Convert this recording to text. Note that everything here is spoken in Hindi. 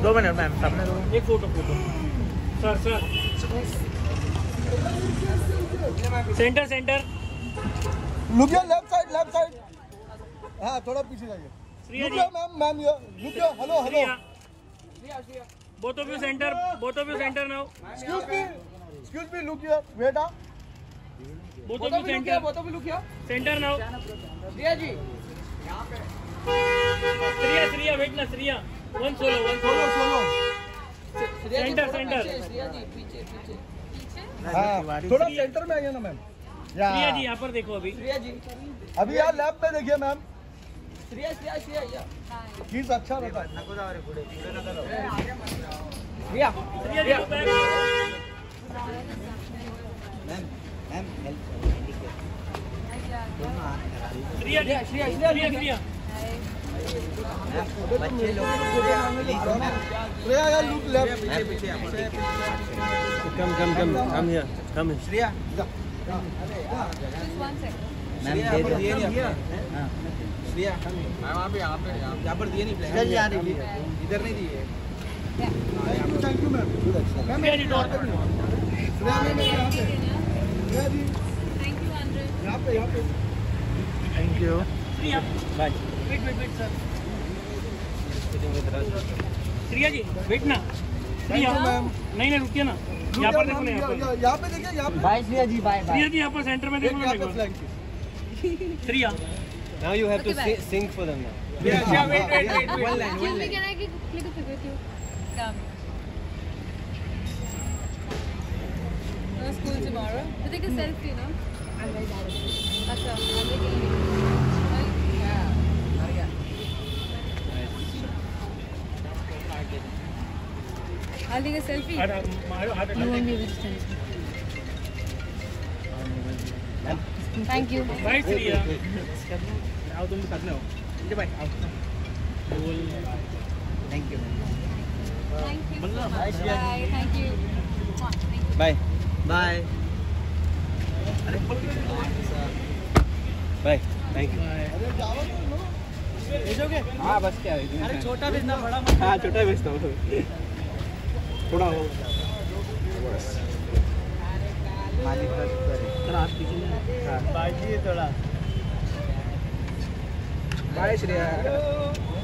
2 मिनट मैम, सामने दो। एक photo sir center look your left side. हाँ थोड़ा पीछे जाइए। Shriya ji ma'am look your hello Shriya both of you center now excuse me look here wait both of you look here center now Shriya ji यहाँ पे श्रिया वेट ना Shriya one solo center Shriya ji पीछे हाँ थोड़ा सेंटर में आइए ना मैम। श्रिया जी यहाँ पर देखो श्रिया जी अभी यार लैब पे देखिए मैम। श्रिया चीज अच्छा रहता है। श्रिया बच्चे लोग यार look left come Shreya ma'am दे दिए श्रेया यहाँ पर दिए नहीं इधर नहीं दिए। Thank you ma'am. Shriya ji dot यहाँ पे thank you Shriya bye. Wait sir Shriya ji wait ना श्रिया मैम। नहीं रुकिए ना यहाँ पर देखो ना यहाँ पे देखिए यहाँ पे। Bye Shreya ji bye. श्रिया जी यहाँ पर सेंटर में देखो ना Shriya Now you have to sing for them now. Yeah, wait. One line. Can I click a picture with you? Come. No school tomorrow. To take a selfie, no? I'm very bad at it. Acha, I'm taking it. Yeah. I'll take a selfie. You won't be able to stand. Thank you. Bye Shriya आओ तुम साथ में हो। Bye. Thank you Thank you. Bye. Thank you. Bye bye bye thank you. भेजोगे? हाँ बस क्या है। अरे छोटा भेजना बड़ा मत। हाँ छोटा भेजता हूँ थोड़ा हो मालिक का शुक्र है। बाजी थोड़ा बाय श्रेया।